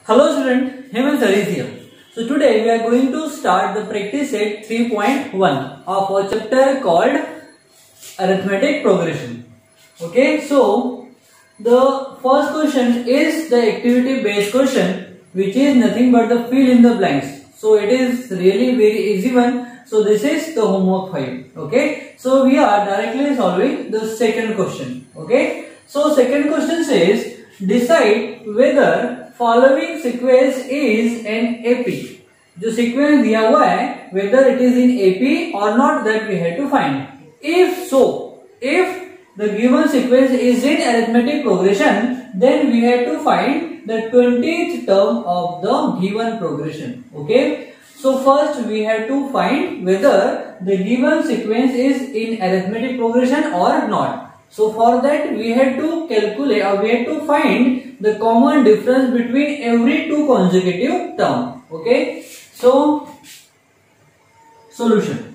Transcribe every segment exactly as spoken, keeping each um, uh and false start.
Hello student, Hemant Sir is here. So today we are going to start the practice set three point one of a chapter called arithmetic progression. Okay, so the first question is the activity based question, which is nothing but the fill in the blanks. So it is really very easy one. So this is the homework file. Okay, so we are directly solving the second question. Okay, so second question says decide whether following sequence is an A P. जो sequence दिया हुआ है whether it is in A P or not, that we have to find. If so, if the given sequence is in arithmetic progression, then we have to find the twentieth term of the given progression. Okay, so first we have to find whether the given sequence is in arithmetic progression or not. So for that we have to calculate or we have to find the common difference between every two consecutive term. Okay, so solution.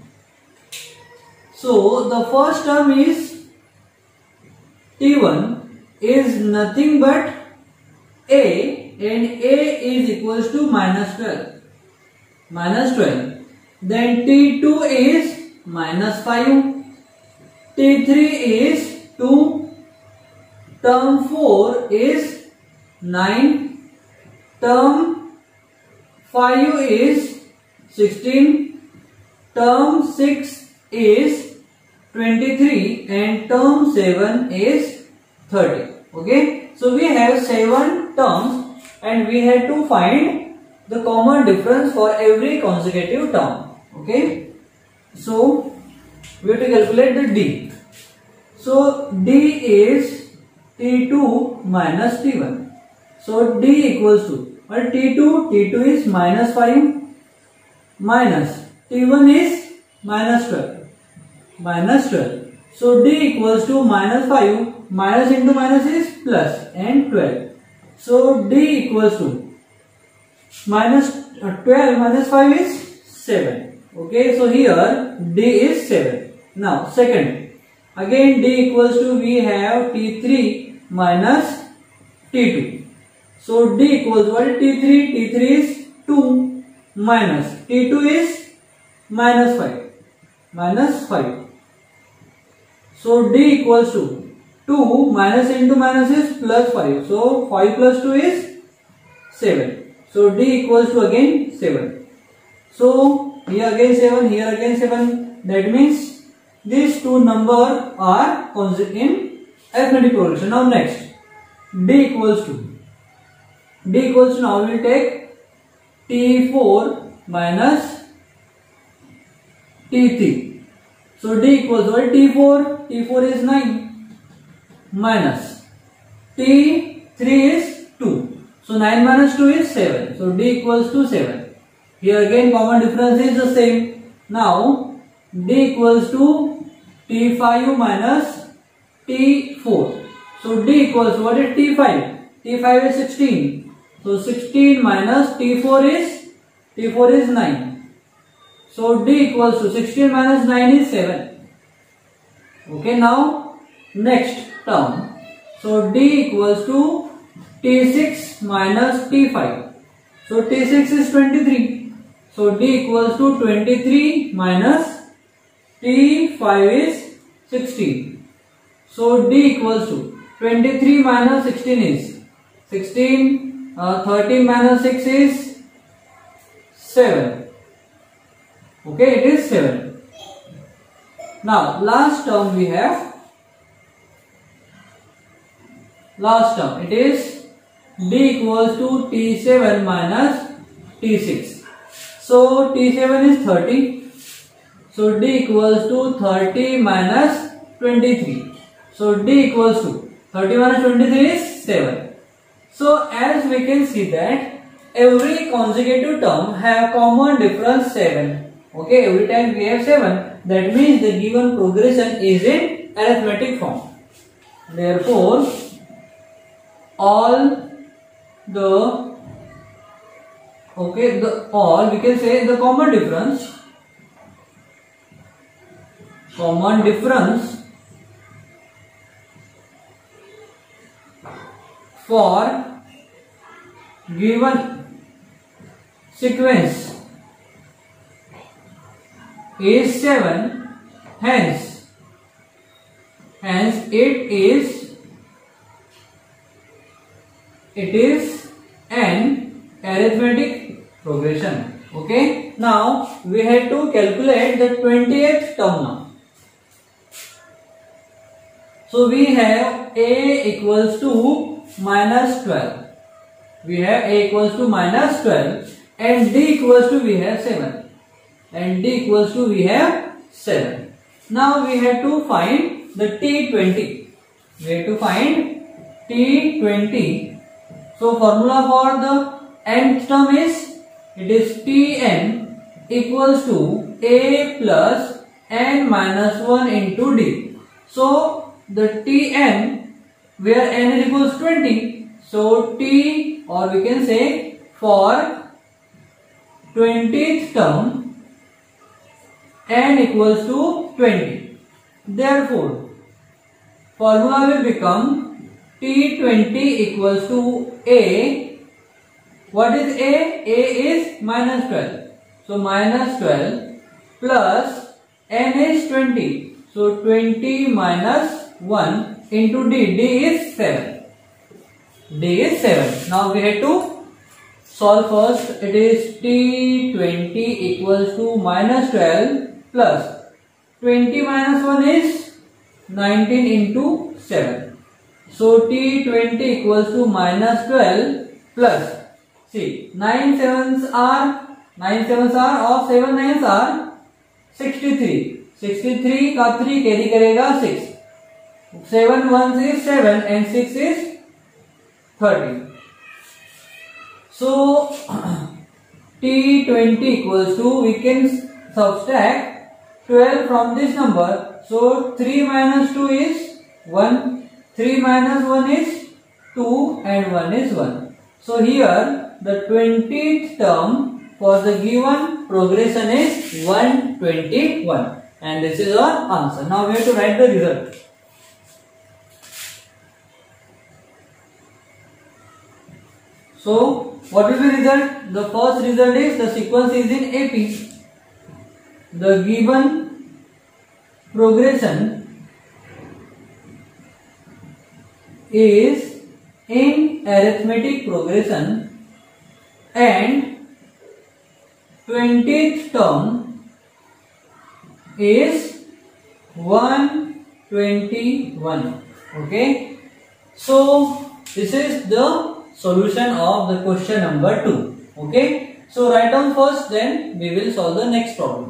So the first term is T one is nothing but A, and A is equals to minus twelve. Minus twelve. Then T two is minus five. T three is two. Term four is nine. Term five is sixteen. Term six is twenty-three and term seven is thirty. Okay, so we have seven terms and we have to find the common difference for every consecutive term. Okay, so we have to calculate the D. So D is T two minus T one. So D equals to, well, T two, T two is minus five minus T one is minus twelve. Minus twelve. So D equals to minus five, minus into minus is plus, and twelve. So D equals to minus twelve minus five is seven. Okay, so here D is seven. Now second, again D equals to, we have T three minus T two. So D equals what? T three, T three is two minus T two is minus five. Minus five. So D equals to two minus into minus is plus five. So five plus two is seven. So D equals to again seven. So here again seven, here again seven. That means these two numbers are in arithmetic progression. Now next, D equals to, D equals to, now we will take T four minus T three. So D equals to T four, T four is nine minus T three is two. So nine minus two is seven. So D equals to seven. Here again common difference is the same. Now D equals to T five minus T four. So D equals to, what is T five? T five is sixteen. So sixteen minus T four is, T four is nine. So D equals to sixteen minus nine is seven. Okay, now next term. So D equals to T six minus T five. So T six is twenty-three. So D equals to twenty-three minus T five is sixteen. So D equals to twenty-three minus sixteen is sixteen. Uh, thirteen minus six is seven. Okay, it is seven. Now last term we have, last term it is D equals to T seven minus T six. So T seven is thirty. So D equals to thirty minus twenty-three. So D equals to thirty minus twenty-three is seven. So as we can see that every consecutive term have common difference seven. Okay, every time we have seven, that means the given progression is in arithmetic form. Therefore, all the, okay, the all we can say the common difference, common difference for given sequence is seven, hence hence it is it is an arithmetic progression. Okay, now we have to calculate the twentieth term now. So we have a equals to minus twelve. We have a equals to minus twelve and d equals to we have seven. And d equals to we have seven. Now we have to find the t twenty. We have to find t twenty. So formula for the nth term is, it is Tn equals to a plus n minus one into d. So the Tn, where n is equals twenty, so t, or we can say for twentieth term n equals to twenty. Therefore formula will become t twenty equals to a. What is a? A is minus twelve. So minus twelve plus n is twenty. So twenty minus one into d. D is seven. D is seven. Now we have to solve first. It is t twenty equals to minus twelve plus twenty minus one is nineteen into seven. So t twenty equals to minus twelve plus, see, nine sevens are nine sevens are और seven nines are sixty-three. sixty-three का three carry करेगा six. seven ones is seven and six is thirty. So t twenty equals to, we can subtract twelve from this number. So three minus two is one. three minus one is two and one is one. So here the twentieth term for the given progression is one hundred twenty-one, and this is our answer. Now we have to write the result. So what will be the result? The first result is the sequence is in A P. The given progression is in arithmetic progression and twentieth term is one hundred twenty-one. Okay, so this is the solution of the question number two. Okay, so write down first, then we will solve the next problem.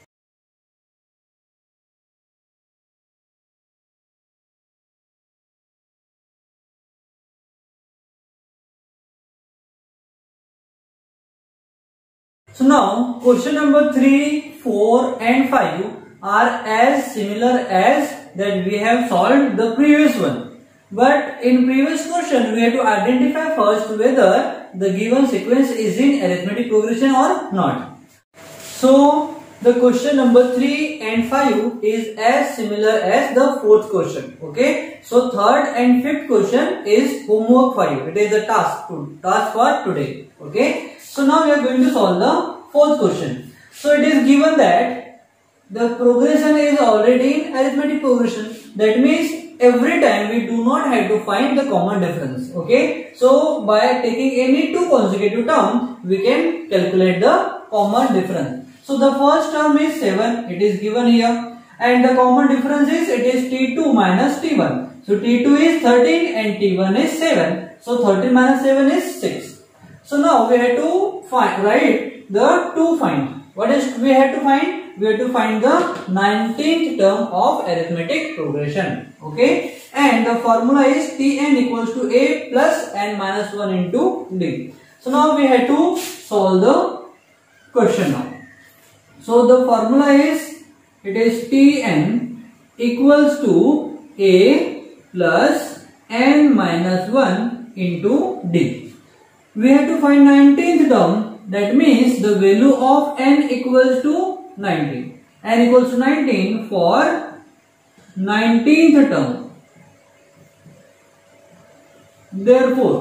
So now question number three, four and five are as similar as that we have solved the previous one. But in previous question we have to identify first whether the given sequence is in arithmetic progression or not. So the question number three and five is as similar as the fourth question. Okay. So third and fifth question is homework five. It is a task to task for today. Okay. So now we are going to solve the fourth question. So it is given that the progression is already in arithmetic progression. That means every time we do not have to find the common difference. Okay. So by taking any two consecutive terms, we can calculate the common difference. So the first term is seven. It is given here. And the common difference is, it is T two minus T one. So T two is thirteen and T one is seven. So thirteen minus seven is six. So now we have to find, write the two find. What is we have to find? We have to find the nineteenth term of arithmetic progression. Okay. And the formula is Tn equals to A plus n minus one into D. So now we have to solve the question now. So the formula is, it is Tn equals to A plus n minus one into D. We have to find nineteenth term. That means the value of n equals to nineteen. N equals to nineteen for nineteenth term. Therefore,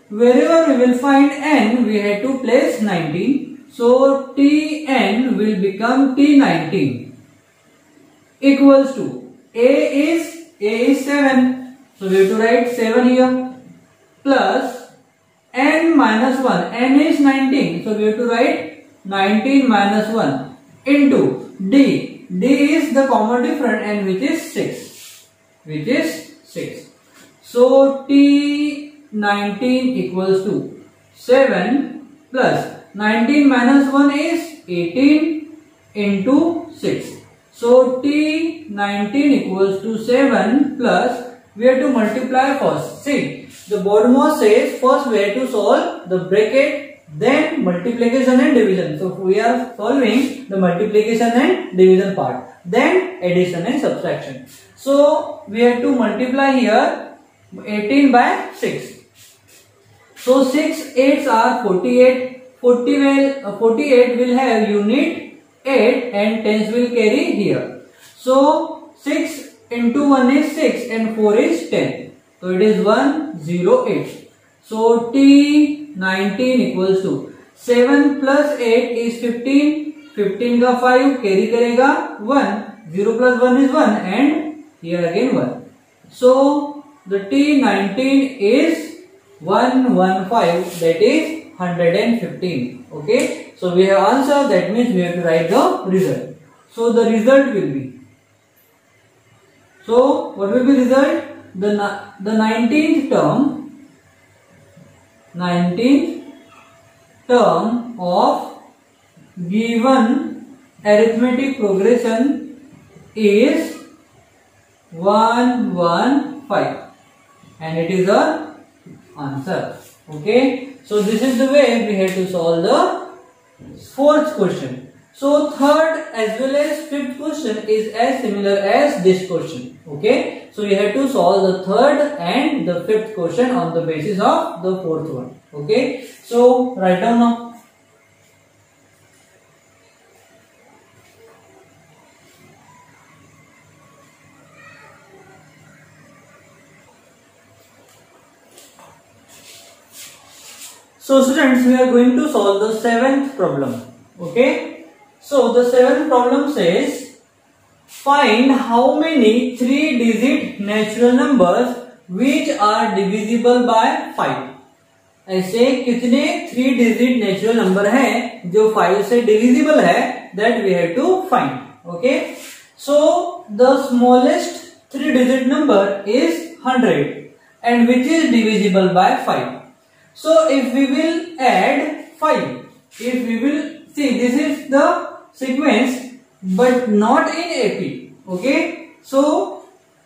wherever we will find n, we have to place nineteen. So T n will become T nineteen equals to A is A is seven. So we have to write seven here plus n minus one. N is nineteen. So we have to write nineteen minus one into D. D is the common difference and which is six. Which is six. So T nineteen equals to seven plus nineteen minus one is eighteen into six. So T nineteen equals to seven plus, we have to multiply first. See, the bottom says first we have to solve the bracket, then multiplication and division. So we are solving the multiplication and division part, then addition and subtraction. So we have to multiply here eighteen by six. So six eights are forty-eight. forty will, uh, forty-eight will have unit eight and tens will carry here. So six into one is six and four is ten. So it is one hundred eight. So T nineteen equals to seven plus eight is fifteen. fifteen का five carry करेगा one. zero plus one is one and here again one. So the T nineteen is one hundred fifteen, that is one hundred fifteen. Okay, so we have answer, that means we have to write the result. So the result will be, so what will be result? The the nineteenth term, nineteenth term of given arithmetic progression is one hundred fifteen and it is the answer. Okay, so this is the way we have to solve the fourth question. So third as well as fifth question is as similar as this question. Okay, so we have to solve the third and the fifth question on the basis of the fourth one. Okay, so write down now. So students, we are going to solve the seventh problem. Okay, so the seventh problem says find how many three digit natural numbers which are divisible by five. ऐसे कितने three digit natural number हैं जो five से divisible है, that we have to find. Okay, so the smallest three digit number is one hundred and which is divisible by five. So if we will add five, if we will see, this is the sequence but not in A P. Okay, so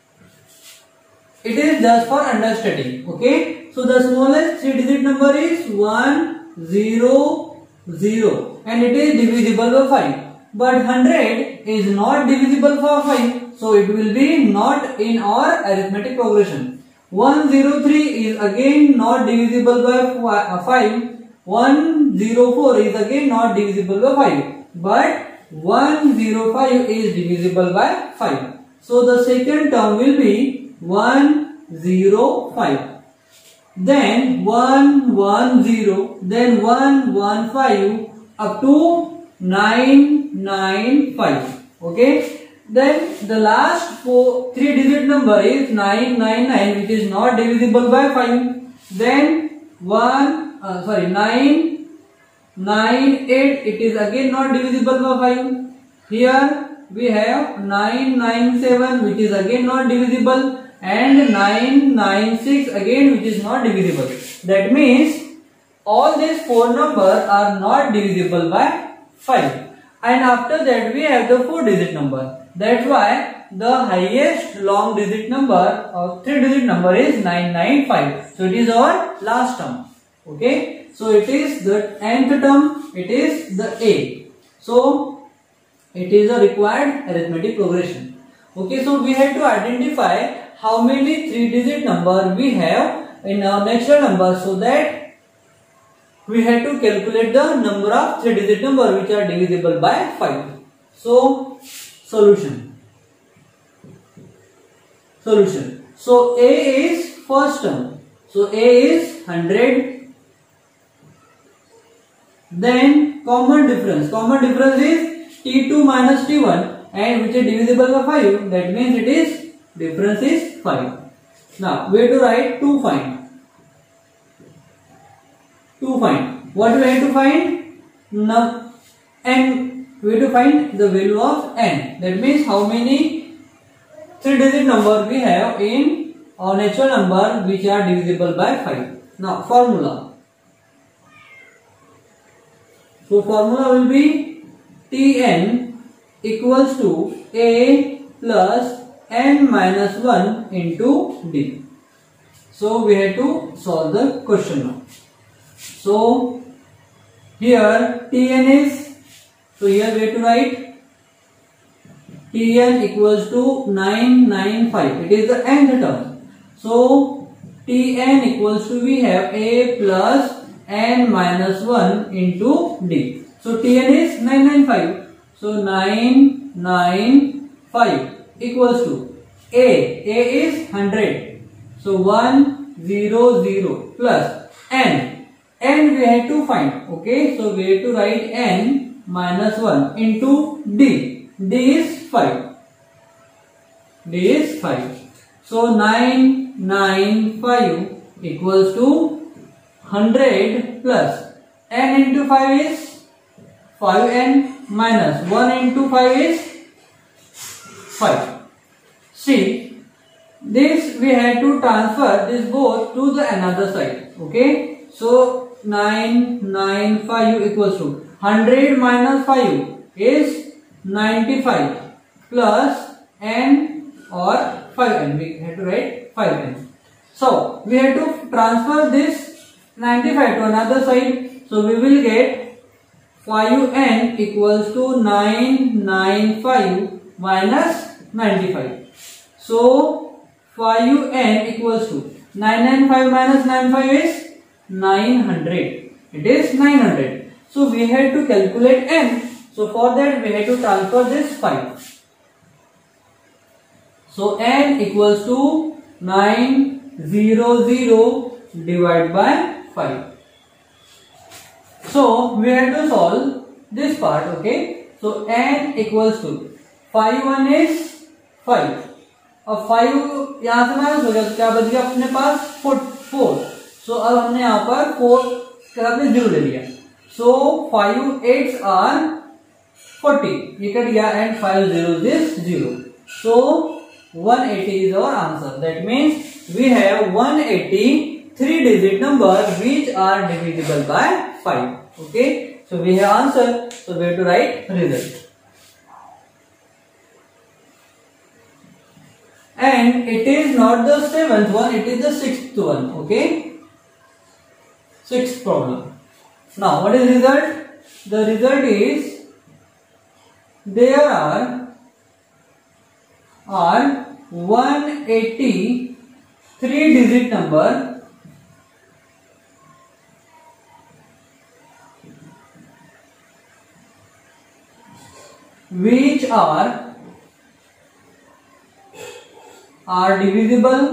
it is just for understanding. Okay, so the smallest three digit number is one zero zero and it is divisible by five, but one hundred is not divisible by five, so it will be not in our arithmetic progression. one hundred three is again not divisible by five. one hundred four is again not divisible by five, but one hundred five is divisible by five. So the second term will be one hundred five, then one hundred ten, then one hundred fifteen up to nine hundred ninety-five. Okay, then the last four three digit number is nine hundred ninety-nine, which is not divisible by five. Then one uh, sorry nine hundred ninety-eight, it is again not divisible by five. Here we have nine hundred ninety-seven, which is again not divisible, and nine hundred ninety-six again, which is not divisible. That means all these four numbers are not divisible by five. And after that we have the four digit number. That's why the highest long digit number or three digit number is nine hundred ninety-five. So it is our last term. Okay, so it is the nth term, it is the A. So it is a required arithmetic progression. Okay, so we have to identify how many three digit number we have in our natural number, so that we have to calculate the number of three digit number which are divisible by five. So solution. Solution. So A is first term. So A is one hundred Then common difference. Common difference is T two minus T one and which is divisible by five. That means it is difference is five. Now we have to write two find. two find. What we have to find? Num n. We have to find the value of n. That means how many three digit number we have in our natural number which are divisible by five. Now formula. So formula will be Tn equals to A plus n minus one into D. So we have to solve the question now. So here Tn is, so here we have to write Tn equals to nine nine five. It is the nth term. So Tn equals to, we have A plus n minus one into D. So Tn is nine nine five. So nine nine five equals to A. A is one hundred. So one zero zero plus n. N we have to find. Okay. So we have to write n minus one into D. D is five. D is five. So nine nine five equals to one hundred plus n into five is five n minus one into five is five. See, this we have to transfer this both to the another side. Okay. So nine nine five equals to one hundred minus five is ninety-five plus n or five n. We have to write five n. So we have to transfer this ninety-five to another side. So we will get five n equals to nine ninety-five minus ninety-five. So five n equals to nine ninety-five minus ninety-five is nine hundred. It is nine hundred. So we have to calculate n. So for that we have to transfer this five. So n equals to nine hundred divided by five. So we have to solve this part. Okay. So n equals to five one is five. अब five यहाँ से minus हो गया तो क्या बच गया अपने पास फोर. सो अब हमने यहाँ पर फोर का आपने जीरो ले लिया. So five eights are forty. ये कट गया and five zero is zero. So one eighty is our answer. That means we have one eighty three digit number which are divisible by five. Okay. So we have answer. So we have to write result. And it is not the seventh one, it is the sixth one. Okay. Sixth problem. Now what is result? The result is there are are one eighty three digit number which are are divisible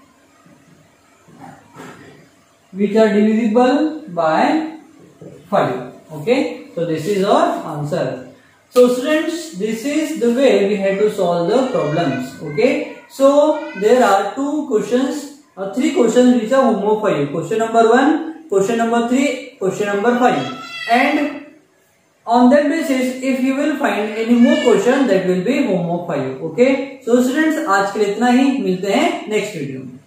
which are divisible by five. Okay, so this is our answer. So students, this is the way we have to solve the problems. Okay, so there are two questions or uh, three questions which are homework for you. Question number one, question number three, question number five, and on that basis if you will find any more question that will be homework for you. Okay, so students, आज के लिए इतना ही. मिलते हैं next video में.